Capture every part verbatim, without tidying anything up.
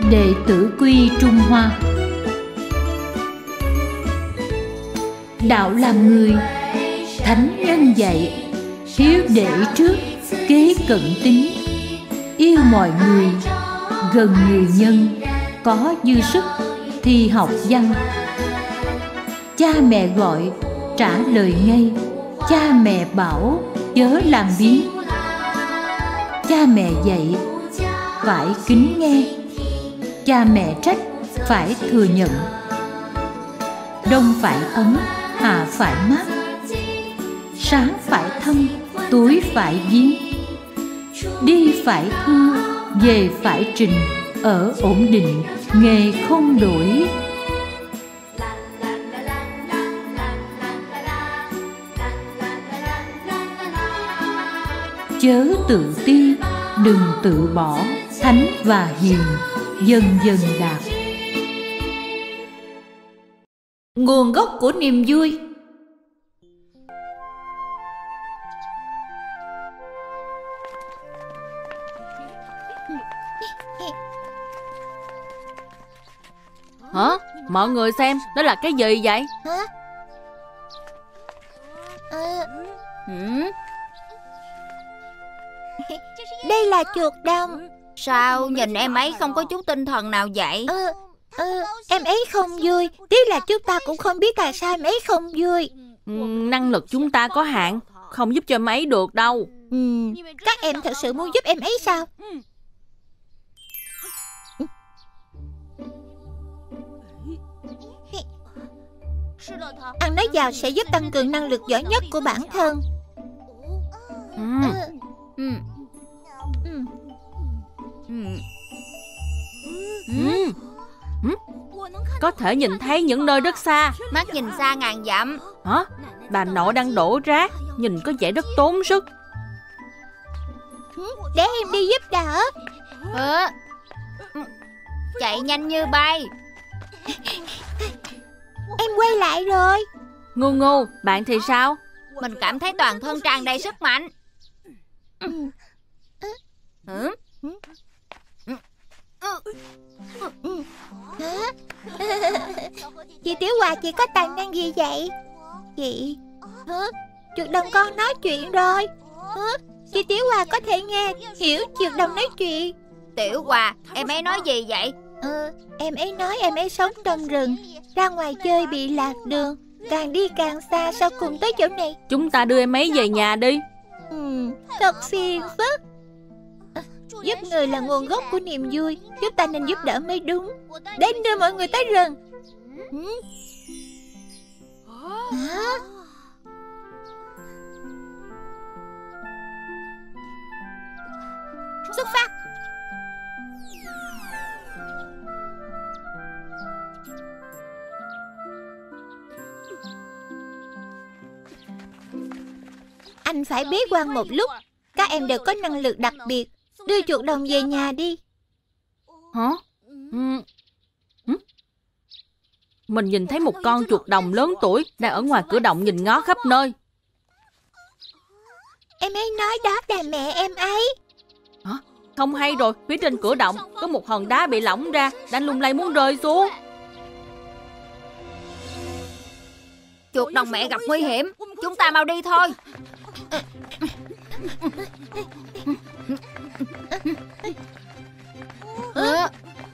Đệ tử quy Trung Hoa. Đạo làm người, thánh nhân dạy, hiếu đệ trước, kế cận tín, yêu mọi người, gần người nhân, có dư sức thì học văn. Cha mẹ gọi trả lời ngay, cha mẹ bảo chớ làm biếng. Cha mẹ dạy phải kính nghe, cha mẹ trách phải thừa nhận. Đông phải ấm, hạ phải mát, sáng phải thâm, tối phải viếng. Đi phải thưa, về phải trình, ở ổn định, nghề không đổi. Chớ tự ti, đừng tự bỏ, thánh và hiền dần dần đạt. Nguồn gốc của niềm vui. Hả? Mọi người xem, đó là cái gì vậy? Hả? À... Ừ? Đây là chuột đồng. Sao nhìn em ấy không có chút tinh thần nào vậy? Ừ, ừ, em ấy không vui. Tiếc là chúng ta cũng không biết tại sao em ấy không vui. Ừ, năng lực chúng ta có hạn, không giúp cho em ấy được đâu. Ừ, các em thật sự muốn giúp em ấy sao? Ăn nói vào sẽ giúp tăng cường năng lực giỏi nhất của bản thân. Ừ. Ừ. Ừ. Ừ. Ừ. Ừ. Có thể nhìn thấy những nơi rất xa. Mắt nhìn xa ngàn dặm. Hả? Bà nội đang đổ rác, nhìn có vẻ rất tốn sức. Để em đi giúp đỡ. Ừ. Chạy nhanh như bay. Em quay lại rồi. Ngu ngu, bạn thì sao? Mình cảm thấy toàn thân tràn đầy sức mạnh. Ừ. Hả? Chị Tiểu Hòa, chị có tài năng gì vậy? Chị Hả? Chuột đồng con nói chuyện rồi. Hả? Chị Tiểu Hòa có thể nghe hiểu chuột đồng nói chuyện. Tiểu Hòa, em ấy nói gì vậy? Ờ, em ấy nói em ấy sống trong rừng, ra ngoài chơi bị lạc đường, càng đi càng xa, sau cùng tới chỗ này. Chúng ta đưa em ấy về nhà đi. Ừ, thật phiền phức. À, giúp người là nguồn gốc của niềm vui, chúng ta nên giúp đỡ mới đúng. Đến đưa mọi người tới rừng. Ừ. Hả? Xuất phát. Anh phải bế quan một lúc. Các em đều có năng lực đặc biệt. Đưa chuột đồng về nhà đi. Hả? Ừ. Ừ? Mình nhìn thấy một con chuột đồng lớn tuổi đang ở ngoài cửa động nhìn ngó khắp nơi. Em ấy nói đó là mẹ em ấy. Hả? Không hay rồi, phía trên cửa động có một hòn đá bị lỏng ra, đang lung lay muốn rơi xuống. Chuột đồng mẹ gặp nguy hiểm, chúng ta mau đi thôi. Hả?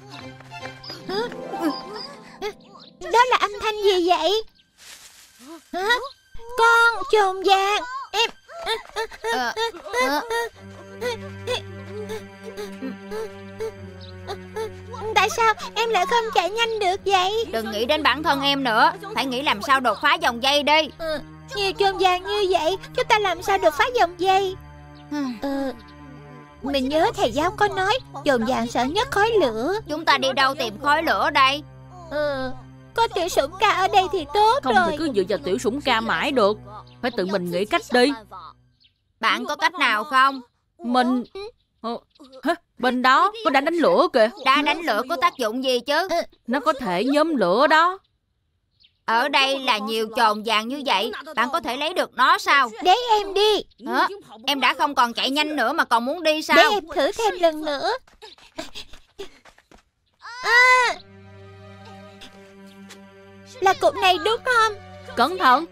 Đó là âm thanh gì vậy? Hả? Con chồn vàng. Em Ờ, ờ. Tại sao em lại không chạy nhanh được vậy? Đừng nghĩ đến bản thân em nữa, phải nghĩ làm sao đột phá vòng dây đi. Ừ, nhiều chồn vàng như vậy, chúng ta làm sao đột phá vòng dây? Ừ, mình nhớ thầy giáo có nói chồn vàng sợ nhất khói lửa. Chúng ta đi đâu tìm khói lửa đây? Ừ, có tiểu sủng ca ở đây thì tốt Không rồi. thì cứ dựa vào tiểu sủng ca mãi được. Phải tự mình nghĩ cách đi. Bạn có cách nào không? Mình... Ờ, hả? Bên đó có đá đánh lửa kìa. Đá đánh lửa có tác dụng gì chứ? Nó có thể nhóm lửa đó. Ở đây là nhiều chồn vàng như vậy, bạn có thể lấy được nó sao? Để em đi. Hả? Em đã không còn chạy nhanh nữa mà còn muốn đi sao? Để em thử thêm lần nữa. À, là cục này đúng không? Cẩn thận.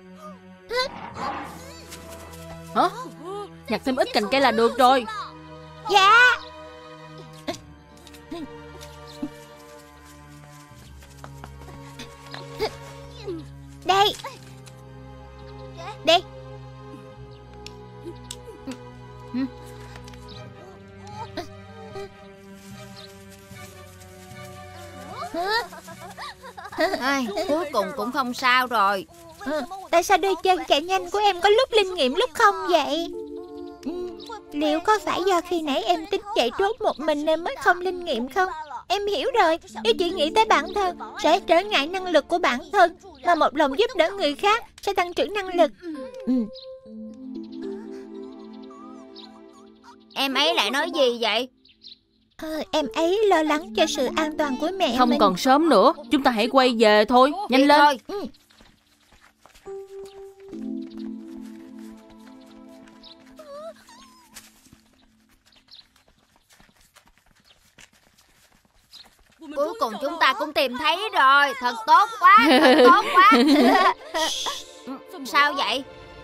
Hả? Nhặt thêm ít cành cây là được rồi. Dạ. Đây. Đây. Ai, cuối cùng cũng không sao rồi. Ừ, tại sao đôi chân chạy nhanh của em có lúc linh nghiệm lúc không vậy? Ừ, liệu có phải do khi nãy em tính chạy trốn một mình nên mới không linh nghiệm không? Em hiểu rồi, nếu chỉ nghĩ tới bản thân sẽ trở ngại năng lực của bản thân, mà một lòng giúp đỡ người khác sẽ tăng trưởng năng lực. Ừ. Em ấy lại nói gì vậy? Ờ, em ấy lo lắng cho sự an toàn của mẹ Không mình. còn sớm nữa, chúng ta hãy quay về thôi. Nhanh Đi lên. thôi. Ừ. Cuối cùng chúng ta cũng tìm thấy rồi. Thật tốt quá, thật tốt quá. Sao vậy?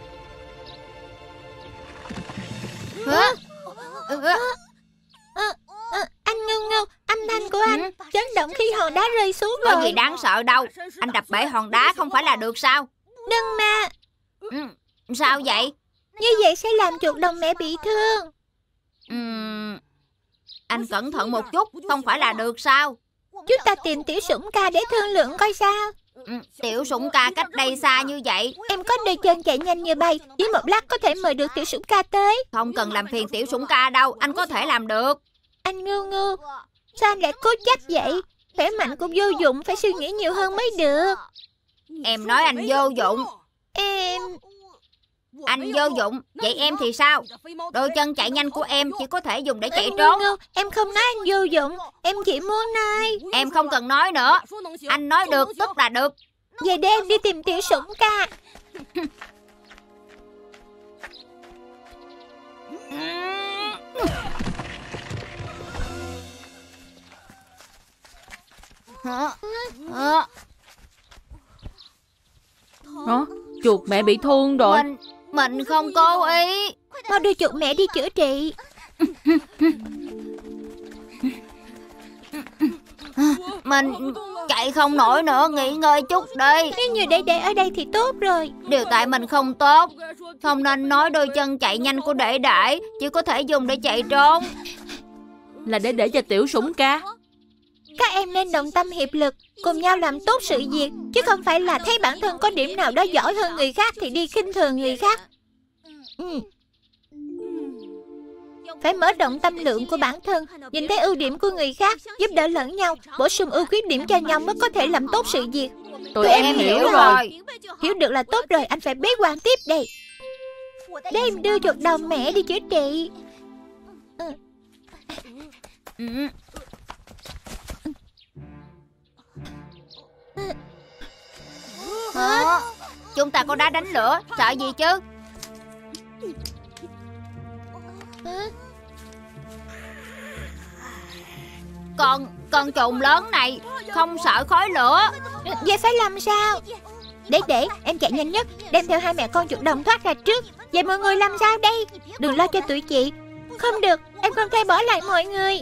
Hả? Ờ, ờ, anh Ngưu Ngưu, âm thanh của anh chấn động khi hòn đá rơi xuống Có gì rồi. đáng sợ đâu. Anh đập bể hòn đá không phải là được sao? Đừng mà, Ừ, sao vậy? như vậy sẽ làm chuột đồng mẹ bị thương. Ừm, anh cẩn thận một chút, không phải là được sao? Chúng ta tìm tiểu sủng ca để thương lượng coi sao. Ừm, Tiểu sủng ca cách đây xa như vậy. Em có đôi chân chạy nhanh như bay, chỉ một lát có thể mời được tiểu sủng ca tới. Không cần làm phiền tiểu sủng ca đâu, anh có thể làm được. Anh Ngưu Ngưu, sao anh lại cố chấp vậy? Khỏe mạnh cũng vô dụng, phải suy nghĩ nhiều hơn mới được. Em nói anh vô dụng. Em... Anh vô dụng, vậy em thì sao? Đôi chân chạy nhanh của em chỉ có thể dùng để chạy Ngưu trốn. Ngưu, em không nói anh vô dụng, em chỉ muốn nói. Em không cần nói nữa. Anh nói được tức là được. Vậy để em đi tìm tiểu sủng ca. Hả? Hả? Hả? Chuột mẹ bị thương rồi. Mình Mình không cố ý. Mau đưa chuột mẹ đi chữa trị. Mình chạy không nổi nữa, nghỉ ngơi chút đi. Nếu như để để ở đây thì tốt rồi. Điều tại mình không tốt. Không nên nói đôi chân chạy nhanh của đệ đệ chỉ có thể dùng để chạy trốn. Là để để cho tiểu sủng ca. Các em nên đồng tâm hiệp lực, cùng nhau làm tốt sự việc, chứ không phải là thấy bản thân có điểm nào đó giỏi hơn người khác thì đi khinh thường người khác. Ừ. Phải mở rộng tâm lượng của bản thân, nhìn thấy ưu điểm của người khác, giúp đỡ lẫn nhau, bổ sung ưu khuyết điểm cho nhau mới có thể làm tốt sự việc. Tụi em hiểu rồi. Hiểu được là tốt rồi, anh phải bế quan tiếp đây. Để em đưa chuột đồng mẹ đi chữa trị. Ừ. Ừ. Hả? Chúng ta có đá đánh lửa, sợ gì chứ? Con, con trùng lớn này không sợ khói lửa. Vậy phải làm sao? Để để, em chạy nhanh nhất, đem theo hai mẹ con chuột đồng thoát ra trước. Vậy mọi người làm sao đây? Đừng lo cho tụi chị. Không được, em không thể bỏ lại mọi người.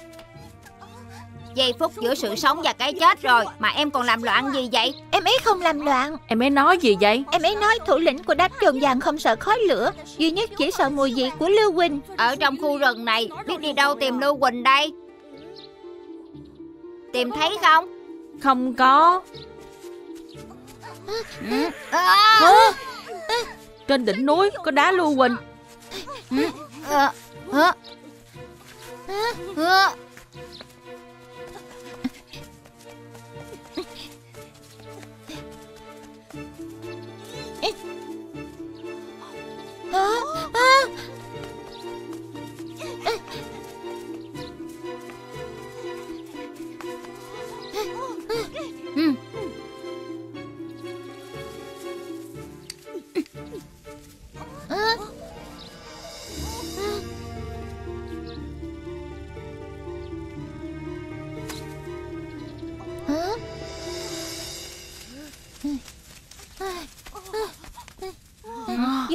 Giây phút giữa sự sống và cái chết rồi mà em còn làm loạn gì vậy? Em ấy không làm loạn. Em ấy nói gì vậy? Em ấy nói thủ lĩnh của đám trồn vàng không sợ khói lửa, duy nhất chỉ sợ mùi vị của Lưu Quỳnh. Ở trong khu rừng này biết đi đâu tìm Lưu Quỳnh đây? Tìm thấy không? Không có. Ừ. À. Hả? Trên đỉnh núi có đá Lưu Quỳnh. Ừ. À. Hả? Hả? Hả? À. Ừ. À.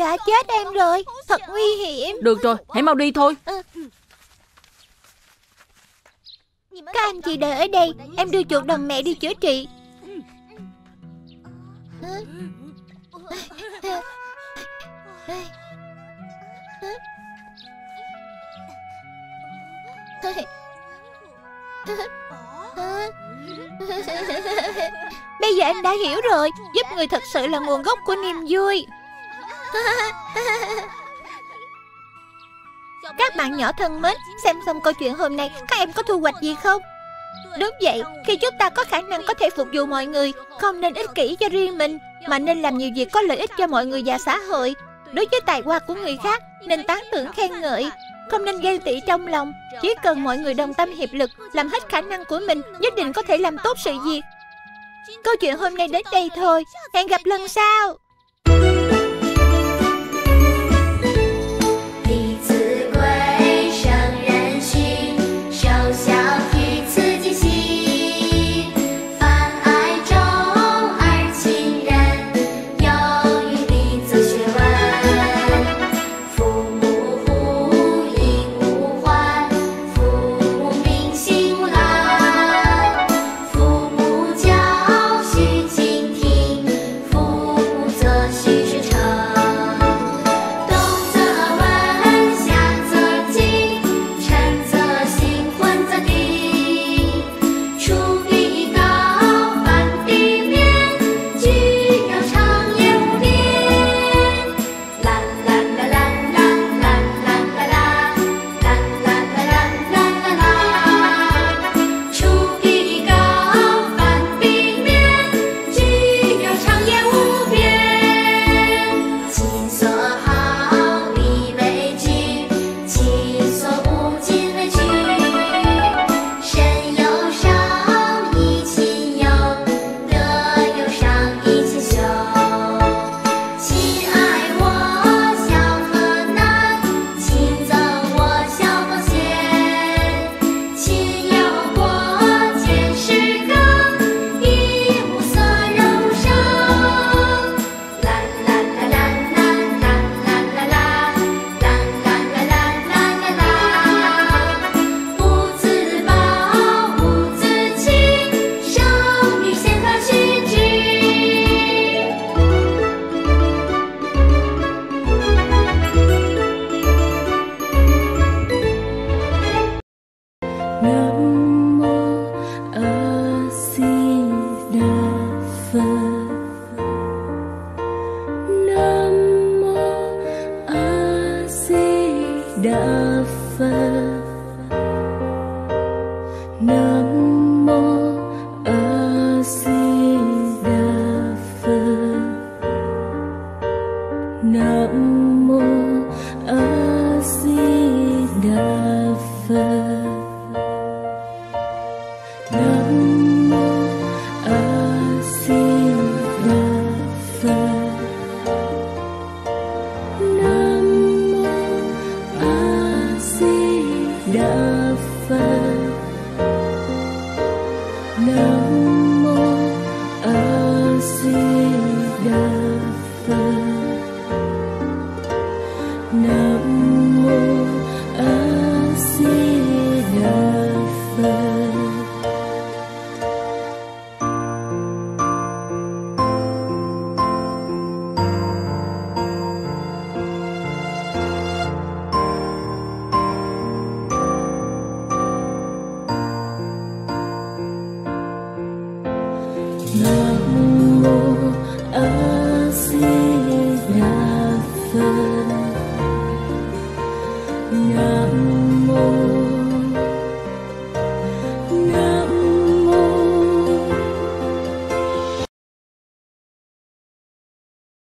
dọa chết em rồi. Thật nguy hiểm. Được rồi, hãy mau đi thôi. Các anh chị đợi ở đây, em đưa chuột đồng mẹ đi chữa trị. Bây giờ em đã hiểu rồi. Giúp người thật sự là nguồn gốc của niềm vui. Các bạn nhỏ thân mến, xem xong câu chuyện hôm nay, các em có thu hoạch gì không? Đúng vậy, khi chúng ta có khả năng có thể phục vụ mọi người, không nên ích kỷ cho riêng mình, mà nên làm nhiều việc có lợi ích cho mọi người và xã hội. Đối với tài hoa của người khác, nên tán thưởng khen ngợi, không nên ghen tị trong lòng. Chỉ cần mọi người đồng tâm hiệp lực, làm hết khả năng của mình, nhất định có thể làm tốt sự việc. Câu chuyện hôm nay đến đây thôi. Hẹn gặp lần sau. No.